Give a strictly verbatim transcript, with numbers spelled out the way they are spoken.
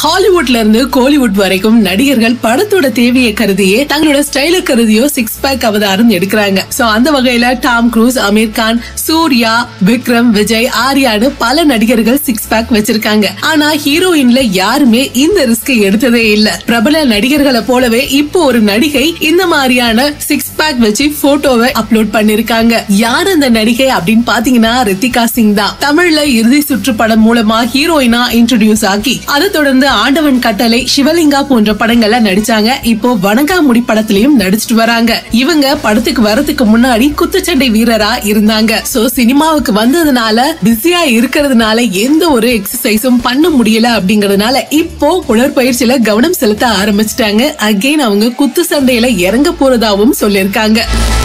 ஹாலிவுட்ல இருந்து கோலிவுட் வரைக்கும் நடிகர்கள் படத்தோட தேவையை கருதியே தங்களோட ஸ்டைல கருதியோ சிக்ஸ் பேக் அவதாரம் எடுக்கிறாங்க. சோ அந்த வகையில டாம் க்ரூஸ், அமீர் கான், சூர்யா, விக்ரம், விஜய், ஆர்யான்னு பல நடிகர்கள் சிக்ஸ் பேக் வச்சிருக்காங்க. ஆனா ஹீரோயின்ல யாருமே இந்த ரிஸ்க் எடுத்ததே இல்ல. பிரபல நடிகர்களை போலவே இப்போ ஒரு நடிகை இந்த மாதிரியான சிக்ஸ் பேக் வச்சு போட்டோவை அப்லோட் பண்ணிருக்காங்க. யார் அந்த நடிகை அப்படின்னு பாத்தீங்கன்னா ரித்திகா சிங் தான். தமிழ்ல இறுதி சுற்று படம் மூலமா ஹீரோயினா இன்ட்ரோடியூஸ் ஆகி அதை தொடர்ந்து ஆண்டவன் கட்டளை, சிவலிங்கா போன்ற படங்கள்ல நடிச்சாங்க. இப்போ வணங்காமுடி படத்திலயும் நடிச்சிட்டு வராங்க. இவங்க படத்துக்கு வரதுக்கு முன்னாடி குத்துச்சண்டை வீரரா இருந்தாங்க. சோ சினிமாவுக்கு வந்ததுனால பிஸியா இருக்கிறதுனால எந்த ஒரு எக்ஸசைஸும் பண்ண முடியல அப்படிங்கறதுனால இப்போ உடற்பயிற்சியில கவனம் செலுத்த ஆரம்பிச்சிட்டாங்க. அகைன் அவங்க குத்து சண்டையில இறங்க போறதாவும் சொல்லிருக்காங்க.